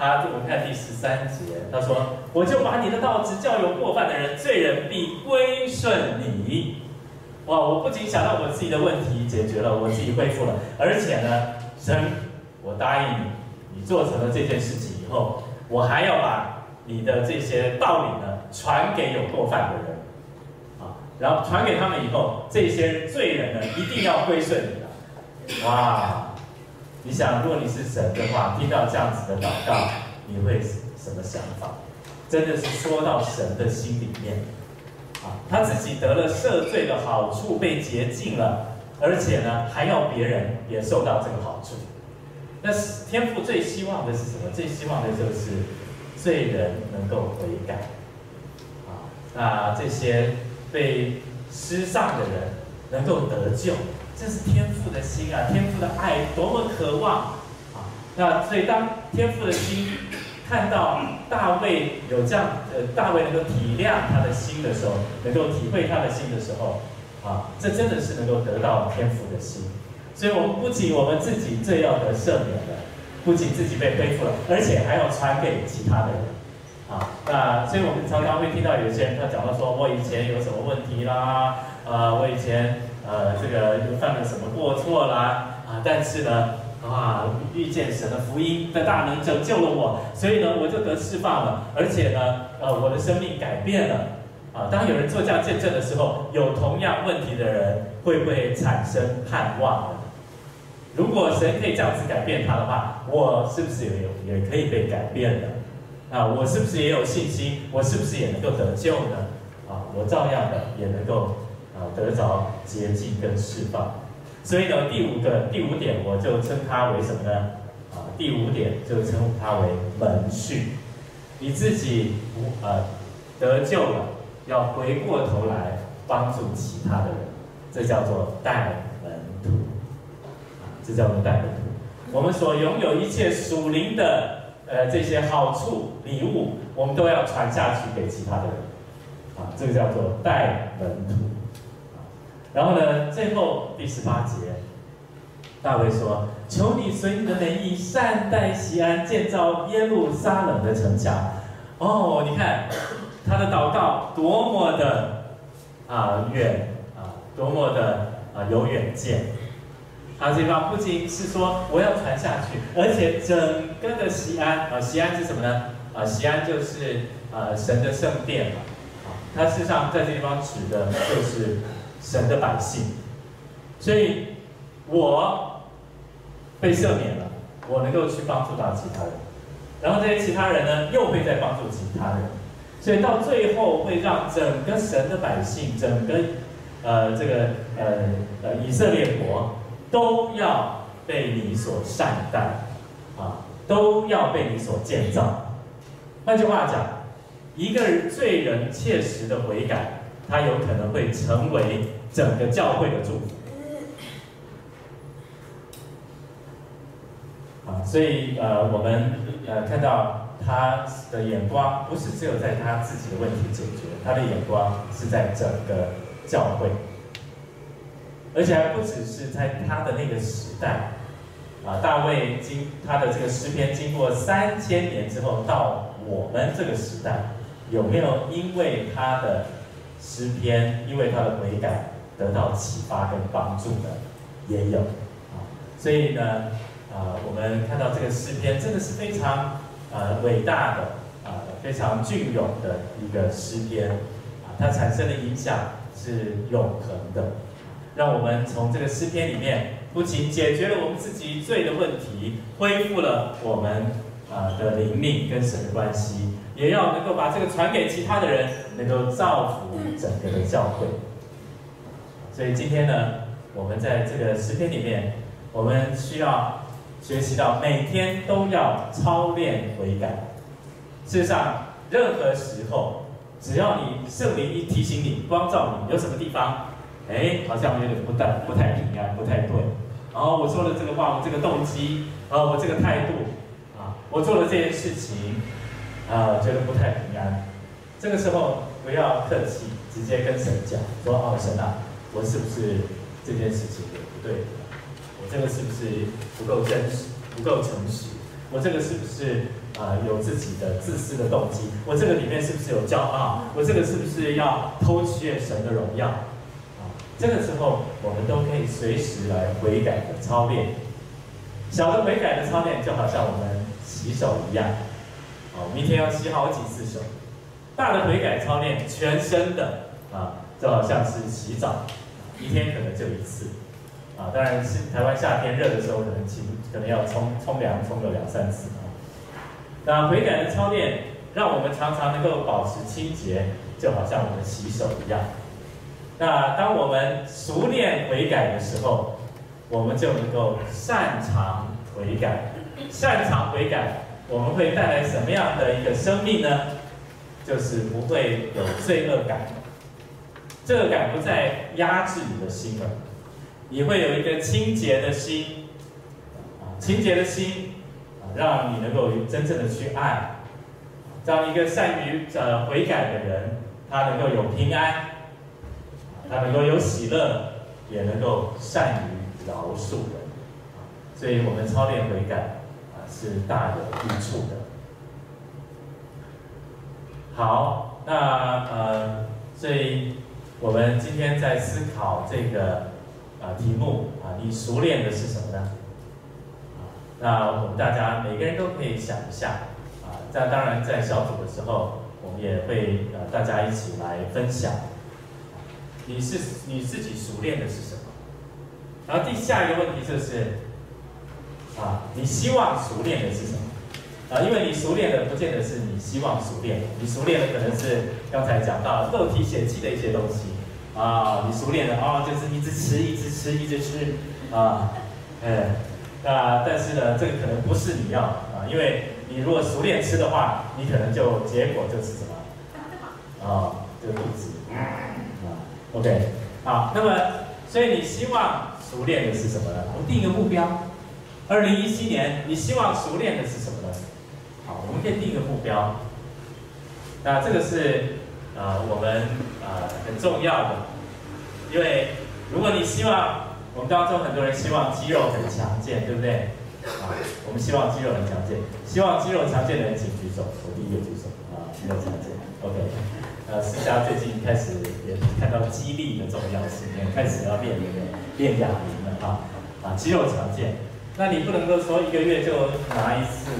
我们看第13节，他说：“我就把你的道指教有过犯的人，罪人必归顺你。”哇！我不仅想到我自己的问题解决了，我自己恢复了，而且呢，神，我答应你，你做成了这件事情以后，我还要把你的这些道理呢传给有过犯的人，啊，然后传给他们以后，这些罪人呢一定要归顺你的。哇！你想，如果你是神的话，听到这样子的祷告，你会什么想法？真的是说到神的心里面。他自己得了赦罪的好处，被洁净了，而且呢，还要别人也受到这个好处。那天父最希望的是什么？最希望的就是罪人能够悔改。那这些被失丧的人能够得救，这是天父的心啊！天父的爱多么渴望那所以当天父的心看到大卫有这样，大卫能够体谅他的心的时候，能够体会他的心的时候，这真的是能够得到天父的心。所以，我们不仅我们自己罪要得赦免了，不仅自己被恢复了，而且还要传给其他的人。那所以我们常常会听到有些人他讲到说，我以前有什么问题啦，我以前这个又犯了什么过错啦，但是呢。遇见神的福音的大能拯救了我，所以呢，我就得释放了，而且呢，我的生命改变了。当有人做这样见证的时候，有同样问题的人会不会产生盼望呢？如果神可以这样子改变他的话，我是不是也可以被改变呢？我是不是也有信心？我是不是也能够得救呢？我照样的也能够得着洁净跟释放。所以呢，第五点，我就称它为什么呢？第5点就称呼它为门训。你自己得救了，要回过头来帮助其他的人，这叫做带门徒。这叫做带门徒。我们所拥有一切属灵的这些好处礼物，我们都要传下去给其他的人。这个叫做带门徒。然后呢，最后第18节，大卫说：“求你随你的美意善待锡安，建造耶路撒冷的城墙。”你看他的祷告多么的远多么的有远见。这地方不仅是说我要传下去，而且整个的锡安锡安是什么呢？锡安就是神的圣殿嘛。它事实上在这地方指的就是神的百姓，所以我被赦免了，我能够去帮助到其他人，然后这些其他人呢又会再帮助其他人，所以到最后会让整个神的百姓，整个以色列国都要被你所善待都要被你所建造。换句话讲，一个罪人切实的悔改，他有可能会成为整个教会的祝福。所以我们看到他的眼光不是只有在他自己的问题解决，他的眼光是在整个教会，而且还不只是在他的那个时代。大卫他的这个诗篇经过3000年之后，到我们这个时代，有没有因为他的诗篇，因为他的悔改得到启发跟帮助呢？也有所以呢，我们看到这个诗篇真的是非常伟大的非常隽永的一个诗篇它产生的影响是永恒的，让我们从这个诗篇里面，不仅解决了我们自己罪的问题，恢复了我们的灵命跟神的关系，也要能够把这个传给其他的人，能够造福整个的教会。所以今天呢，我们在这个诗篇里面，我们需要学习到每天都要操练悔改。事实上，任何时候，只要你圣灵一提醒你、光照你，有什么地方，好像有点不太平安、不太对。然后我说了这个话，我这个动机，我这个态度，我做了这件事情，觉得不太平安。这个时候不要客气，直接跟神讲，说神我是不是这件事情也不对？我这个是不是不够真实、不够诚实？ 我这个是不是有自己的自私的动机？我这个里面是不是有骄傲？我这个是不是要偷窃神的荣耀？这个时候我们都可以随时来悔改的操练。小的悔改的操练就好像我们洗手一样，明天要洗好几次手。大的悔改操练，全身的就好像是洗澡，一天可能就一次。当然是台湾夏天热的时候，可能要冲凉冲个2、3次。那悔改的操练，让我们常常能够保持清洁，就好像我们洗手一样。那当我们熟练悔改的时候，我们就能够擅长悔改。擅长悔改，我们会带来什么样的一个生命呢？就是不会有罪恶感，这个感不再压制你的心了，你会有一个清洁的心，清洁的心让你能够真正的去爱，让一个善于悔改的人，他能够有平安，他能够有喜乐，也能够善于饶恕人。所以我们操练悔改是大有益处的。好，那所以我们今天在思考这个题目你熟练的是什么呢？那我们大家每个人都可以想一下当然在小组的时候，我们也会大家一起来分享，你自己熟练的是什么？然后下一个问题就是你希望熟练的是什么？因为你熟练的不见得是你希望熟练的，你熟练的可能是刚才讲到肉体血气的一些东西你熟练的就是一直吃但是呢，这个可能不是你要因为你如果熟练吃的话，你可能结果就是什么这个肚子OK 好，那么所以你希望熟练的是什么呢？我们定一个目标，2017年你希望熟练的是什么呢？好，我们可以定一个目标。那这个是我们很重要的，因为如果你希望，我们当中很多人希望肌肉很强健，对不对？我们希望肌肉很强健，希望肌肉强健的人请举手，我第一个举手肌肉强健 ，OK。思佳最近开始也看到肌力的重要性，也开始要练哑铃了肌肉强健。那你不能够说1个月就拿一次，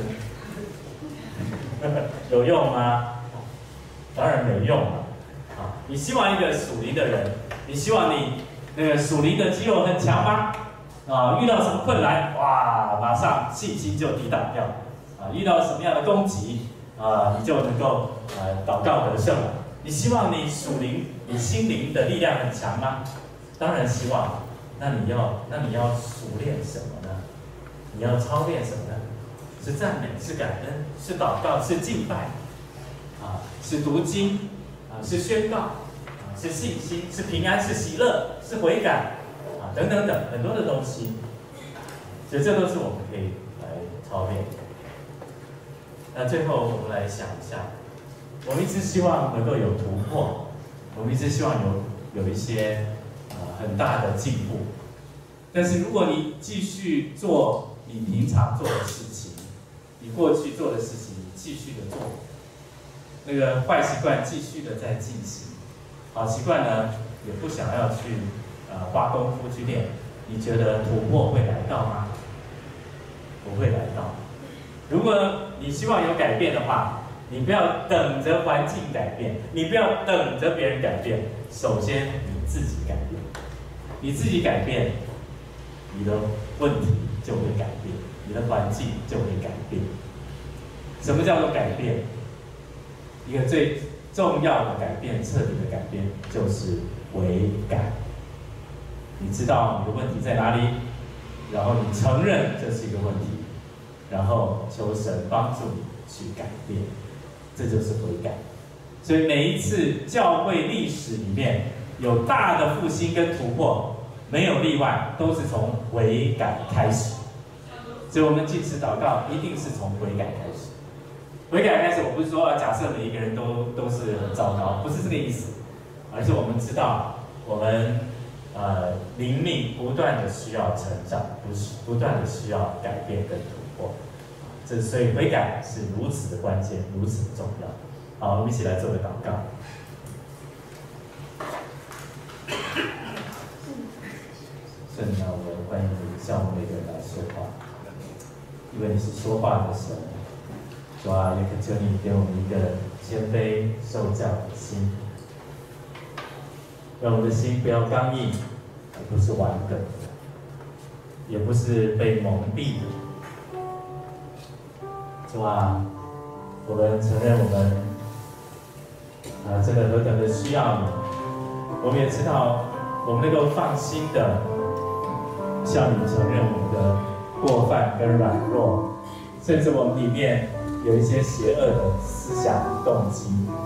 有用吗？当然没用了。你希望一个属灵的人，你希望你那个属灵的肌肉很强吗？遇到什么困难，哇，马上信心就抵挡掉。遇到什么样的攻击，你就能够祷告得胜了。你希望你属灵、你心灵的力量很强吗？当然希望。那你要熟练什么呢？你要操练什么呢？是赞美，是感恩，是祷告，是敬拜，是读经，是宣告，是信心，是平安，是喜乐，是悔改，等等等很多的东西。所以这都是我们可以来操练。那最后我们来想一下，我们一直希望能够有突破，我们一直希望有一些很大的进步。但是如果你继续做你平常做的事情，你过去做的事情，你继续的做，那个坏习惯继续的在进行，好习惯呢也不想要去花功夫去练，你觉得突破会来到吗？不会来到。如果你希望有改变的话，你不要等着环境改变，你不要等着别人改变，首先你自己改变，你自己改变，你的问题就会改变，你的环境就会改变。什么叫做改变？一个最重要的改变，彻底的改变，就是悔改。你知道你的问题在哪里，然后你承认这是一个问题，然后求神帮助你去改变，这就是悔改。所以每一次教会历史里面有大的复兴跟突破，没有例外，都是从悔改开始。所以我们禁食祷告一定是从悔改开始。悔改开始，我不是说假设每一个人都是很糟糕，不是这个意思，而是我们知道我们灵命不断的需要成长，不断的需要改变跟突破。 所以悔改是如此的关键，如此的重要。好，我们一起来做个祷告。圣灵啊，我们欢迎你向我们每个人来说话，因为你是说话的神。主啊，也恳求你给我们一个谦卑受教的心，让我们的心不要刚硬，也不是顽梗的，也不是被蒙蔽的。主啊，我们承认我们真的何等的需要你，我们也知道我们能够放心的向你承认我们的过犯跟软弱，甚至我们里面有一些邪恶的思想动机。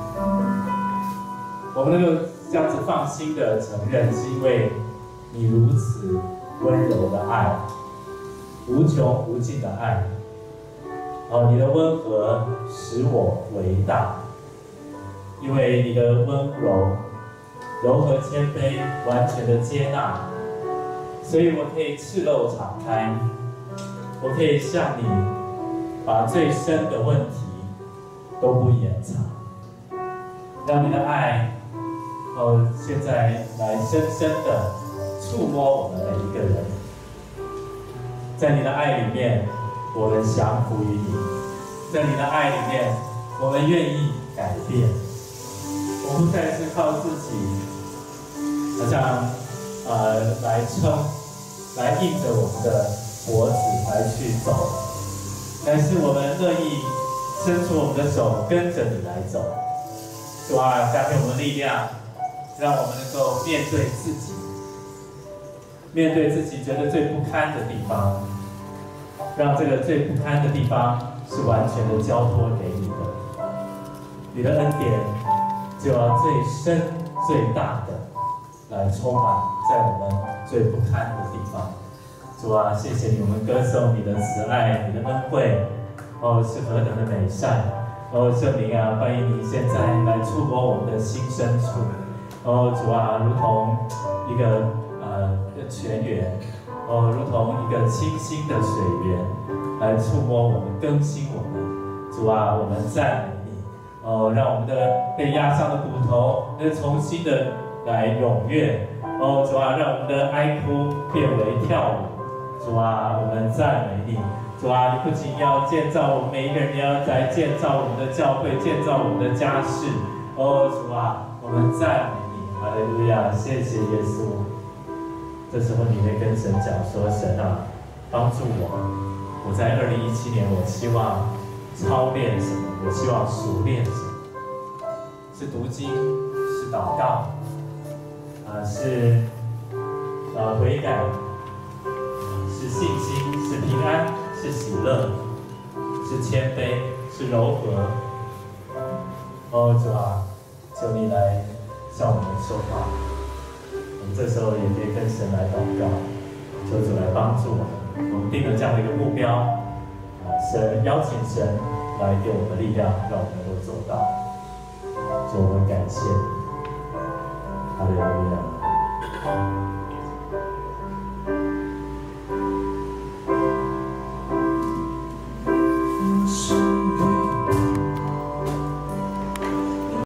我们能够这样子放心的承认，是因为你如此温柔的爱，无穷无尽的爱。你的温和使我为大，因为你的温柔、柔和、谦卑，完全的接纳，所以我可以赤露敞开，我可以向你把最深的问题都不掩藏，让你的爱，现在来深深的触摸我们每一个人，在你的爱里面，我们降服于你，在你的爱里面，我们愿意改变，我不再是靠自己，好像来撑，来硬着我们的脖子来去走，但是我们乐意伸出我们的手，跟着你来走。主啊，加给我们力量，让我们能够面对自己，面对自己觉得最不堪的地方，让这个最不堪的地方是完全的交托给你的。你的恩典就要最深最大的来充满在我们最不堪的地方。主啊，谢谢你，我们歌颂你的慈爱，你的恩惠，是何等的美善。圣灵啊，欢迎你现在来触摸我们的心深处。主啊，如同一个泉源，如同一个清新的水源，来触摸我们，更新我们。主啊，我们赞美你，让我们的被压伤的骨头能重新的来踊跃。主啊，让我们的哀哭变为跳舞。主啊，我们赞美你。主啊，你不仅要建造我们每一个人，你要来建造我们的教会，建造我们的家室。主啊，我们赞美你，哈利路亚！谢谢耶稣。这时候你会跟神讲说：“神啊，帮助我在2017年，我希望操练什么？我希望熟练什么？是读经，是祷告，是悔改，是信心，是平安，是喜乐，是谦卑，是柔和。主啊，求你来向我们说话。我们这时候也可以跟神来祷告，求主来帮助我们。我们定了这样的一个目标，神邀请神来给我们力量，让我们能够做到。主，我们感谢你，哈利路亚。